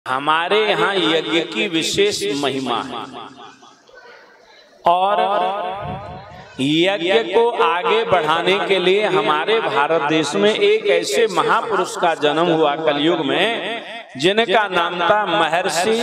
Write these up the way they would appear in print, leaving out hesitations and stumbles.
हमारे यहाँ यज्ञ की विशेष महिमा है और यज्ञ को आगे बढ़ाने के लिए हमारे भारत देश में एक ऐसे महापुरुष का जन्म हुआ कलयुग में, जिनका नाम था महर्षि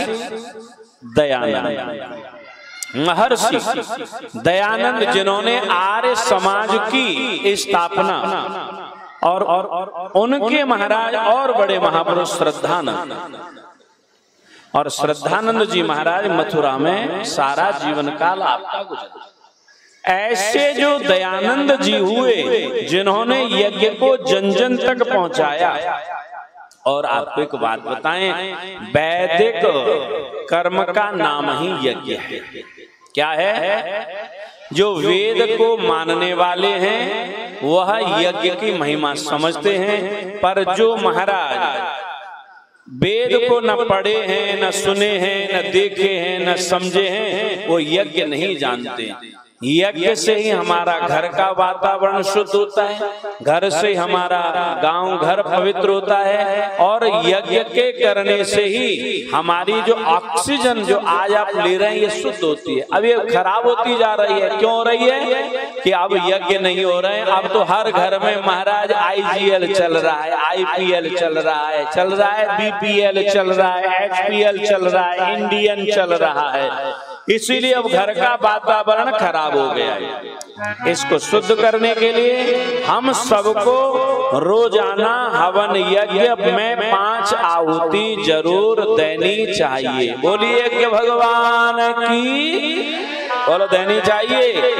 दयानंद। महर्षि दयानंद जिन्होंने आर्य समाज की स्थापना और उनके महाराज और बड़े महापुरुष श्रद्धानंद, और श्रद्धानंद जी महाराज मथुरा में सारा जीवन काल आपका गुजरा। ऐसे जो दयानंद जी हुए जिन्होंने यज्ञ को जन जन तक पहुंचाया। और आपको एक बात बताएं, वैदिक कर्म का नाम ही यज्ञ है। क्या है? जो वेद को मानने वाले हैं वह यज्ञ की महिमा समझते हैं, पर जो महाराज वेद को न पढ़े हैं, न सुने हैं, न देखे हैं, न समझे हैं, वो यज्ञ नहीं जानते। यज्ञ से ही हमारा घर का वातावरण शुद्ध होता है, घर से हमारा गांव घर पवित्र होता है, और यज्ञ के करने से ही हमारी जो ऑक्सीजन जो आज आप ले रहे हैं ये शुद्ध होती है। अब ये खराब होती जा रही है। क्यों हो रही है? कि अब यज्ञ नहीं हो रहे हैं। अब तो हर घर में महाराज IGL चल रहा है, IPL चल रहा है, BPL चल रहा है, HPL चल रहा है, इंडियन चल रहा है। इसीलिए अब घर का वातावरण खराब हो गया है। इसको शुद्ध करने के लिए हम सबको रोजाना हवन यज्ञ में 5 आहुति जरूर देनी चाहिए। बोलिए कि भगवान की, बोलो देनी चाहिए।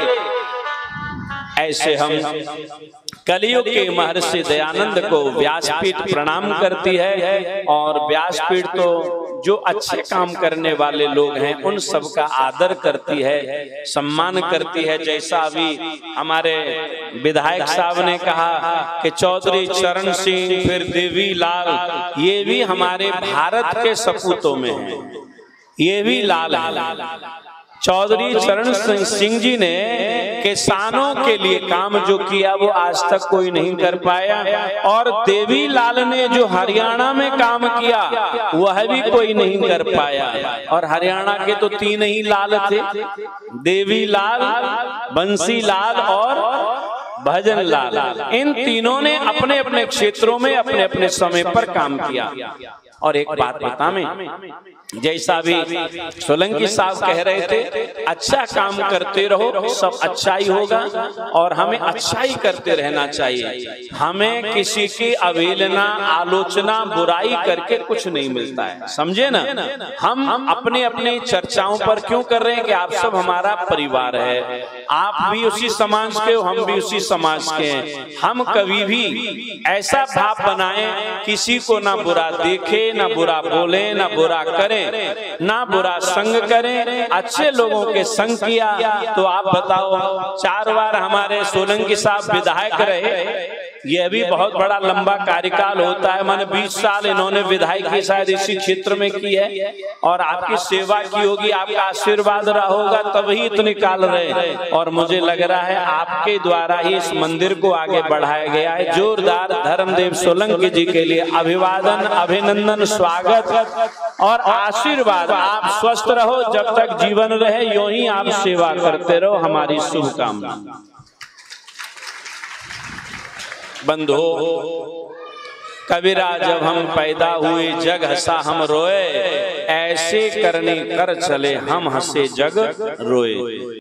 ऐसे हम कलियुग के महर्षि दयानंद को व्यासपीठ प्रणाम करती है, और व्यासपीठ तो जो अच्छे काम करने वाले लोग हैं उन सब का आदर करती है, सम्मान करती है। जैसा अभी हमारे विधायक साहब ने कहा कि चौधरी चरण सिंह, फिर देवी लाल, ये भी हमारे भारत के सपूतों में हैं, ये भी लाल है। चौधरी चरण सिंह जी ने किसानों के लिए काम जो किया वो आज तक कोई नहीं कर पाया, और देवी लाल ने जो हरियाणा में काम किया वह भी कोई नहीं कर पाया। और हरियाणा के तो 3 ही लाल थे, देवी लाल, बंसी लाल और भजन लाल। इन तीनों ने अपने अपने क्षेत्रों में अपने अपने समय पर काम किया। और एक बात बताएं, जैसा भी सोलंकी साहब कह रहे थे, अच्छा काम करते रहो सब अच्छा ही होगा, और हमें अच्छा ही करते रहना चाहिए। हमें किसी की अवहेलना, आलोचना, बुराई करके कुछ नहीं मिलता है, समझे ना। हम अपने अपने चर्चाओं पर क्यों कर रहे हैं कि आप सब हमारा परिवार है, आप भी उसी समाज के हो, हम भी उसी समाज के हैं। हम कभी भी ऐसा भाव बनाएं, किसी को ना बुरा देखे, ना बुरा बोले, ना बुरा करें, ना बुरा संग करें, अच्छे लोगों के संग किया। तो आप बताओ, 4 बार हमारे सोलंकी साहब विधायक रहे, यह भी बहुत बड़ा लंबा कार्यकाल होता है। मैंने 20 साल इन्होंने विधायकी शायद इसी क्षेत्र में की है, और आपकी सेवा की होगी, आपका आशीर्वाद रहा होगा, तभी इतने काल रहे। और मुझे लग रहा है आपके द्वारा ही इस मंदिर को आगे बढ़ाया गया है। जोरदार धर्मदेव सोलंकी जी के लिए अभिवादन, अभिनंदन, स्वागत और आशीर्वाद। आप स्वस्थ रहो, जब तक जीवन रहे यूं ही आप सेवा करते रहो, हमारी शुभकामना। बंधो कबीरा, जब हम पैदा हुए जग हंसा हम रोए, ऐसे करने कर चले हम हंसे जग रोए।